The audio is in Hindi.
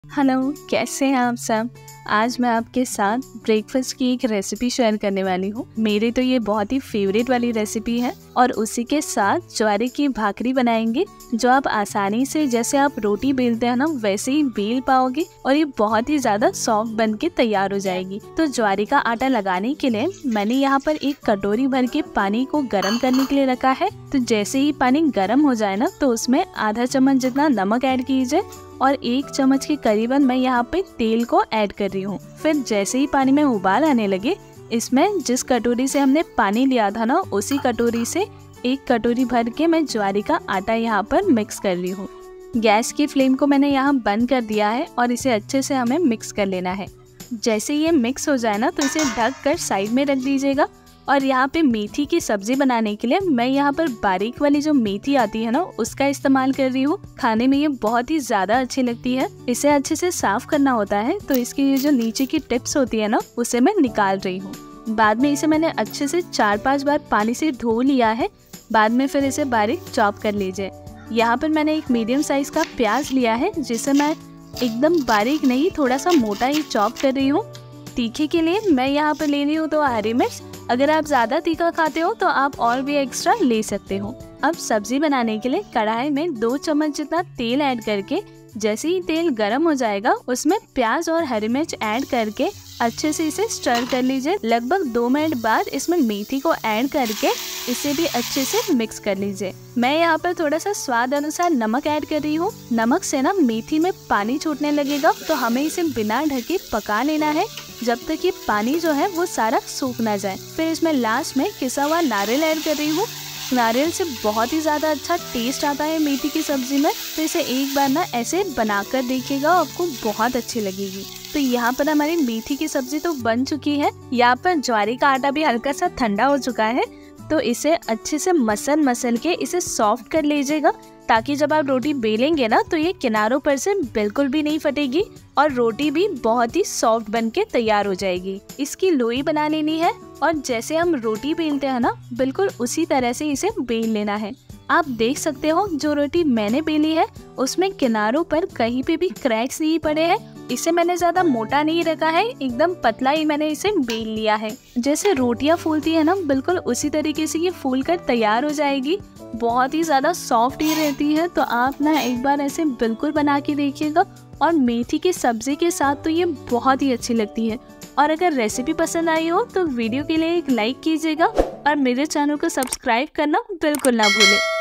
हेलो, कैसे हैं आप सब। आज मैं आपके साथ ब्रेकफास्ट की एक रेसिपी शेयर करने वाली हूँ। मेरी तो ये बहुत ही फेवरेट वाली रेसिपी है और उसी के साथ ज्वारे की भाकरी बनाएंगे, जो आप आसानी से जैसे आप रोटी बेलते हैं ना वैसे ही बेल पाओगे और ये बहुत ही ज्यादा सॉफ्ट बन के तैयार हो जाएगी। तो ज्वारे का आटा लगाने के लिए मैंने यहाँ पर एक कटोरी भर के पानी को गर्म करने के लिए रखा है। तो जैसे ही पानी गर्म हो जाए ना तो उसमें आधा चम्मच जितना नमक ऐड कीजिए और 1 चम्मच के करीबन मैं यहाँ पे तेल को ऐड कर रही हूँ। फिर जैसे ही पानी में उबाल आने लगे, इसमें जिस कटोरी से हमने पानी लिया था ना उसी कटोरी से 1 कटोरी भर के मैं ज्वारे का आटा यहाँ पर मिक्स कर रही हूँ। गैस की फ्लेम को मैंने यहाँ बंद कर दिया है और इसे अच्छे से हमें मिक्स कर लेना है। जैसे ये मिक्स हो जाए ना तो इसे ढक कर साइड में रख दीजिएगा। और यहाँ पे मेथी की सब्जी बनाने के लिए मैं यहाँ पर बारीक वाली जो मेथी आती है ना उसका इस्तेमाल कर रही हूँ। खाने में ये बहुत ही ज्यादा अच्छी लगती है। इसे अच्छे से साफ करना होता है, तो इसकी ये जो नीचे की टिप्स होती है ना उसे मैं निकाल रही हूँ। बाद में इसे मैंने अच्छे से 4-5 बार पानी से धो लिया है। बाद में फिर इसे बारीक चॉप कर लीजिए। यहाँ पर मैंने एक मीडियम साइज का प्याज लिया है, जिसे मैं एकदम बारीक नहीं थोड़ा सा मोटा ही चॉप कर रही हूँ। तीखे के लिए मैं यहाँ पर ले रही हूँ 2 हरी मिर्च। अगर आप ज़्यादा तीखा खाते हो तो आप और भी एक्स्ट्रा ले सकते हो। अब सब्जी बनाने के लिए कढ़ाई में 2 चम्मच जितना तेल ऐड करके जैसे ही तेल गर्म हो जाएगा उसमें प्याज और हरी मिर्च ऐड करके अच्छे से इसे स्टर कर लीजिए। लगभग 2 मिनट बाद इसमें मेथी को ऐड करके इसे भी अच्छे से मिक्स कर लीजिए। मैं यहाँ पर थोड़ा सा स्वाद अनुसार नमक ऐड कर रही हूँ। नमक से ना मेथी में पानी छूटने लगेगा, तो हमें इसे बिना ढके पका लेना है जब तक ये पानी जो है वो सारा सूख ना जाए। फिर इसमें लास्ट में किसा हुआ नारियल ऐड कर रही हूँ। नारियल से बहुत ही ज़्यादा अच्छा टेस्ट आता है मेथी की सब्जी में। तो इसे एक बार ना ऐसे बनाकर देखिएगा, आपको बहुत अच्छी लगेगी। तो यहाँ पर हमारी मेथी की सब्जी तो बन चुकी है। यहाँ पर ज्वारे का आटा भी हल्का सा ठंडा हो चुका है, तो इसे अच्छे से मसल के इसे सॉफ्ट कर लीजिएगा, ताकि जब आप रोटी बेलेंगे ना तो ये किनारों पर से बिल्कुल भी नहीं फटेगी और रोटी भी बहुत ही सॉफ्ट बन के तैयार हो जाएगी। इसकी लोई बना लेनी है और जैसे हम रोटी बेलते हैं ना बिल्कुल उसी तरह से इसे बेल लेना है। आप देख सकते हो जो रोटी मैंने बेली है उसमें किनारों पर कहीं पे भी क्रैक्स नहीं पड़े हैं। इसे मैंने ज्यादा मोटा नहीं रखा है, एकदम पतला ही मैंने इसे बेल लिया है। जैसे रोटियां फूलती है ना बिल्कुल उसी तरीके से ये फूल कर तैयार हो जाएगी। बहुत ही ज्यादा सॉफ्ट ही रहती है, तो आप ना एक बार ऐसे बिल्कुल बना के देखिएगा। और मेथी की सब्जी के साथ तो ये बहुत ही अच्छी लगती है। और अगर रेसिपी पसंद आई हो तो वीडियो के लिए एक लाइक कीजिएगा और मेरे चैनल को सब्सक्राइब करना बिल्कुल ना भूलें।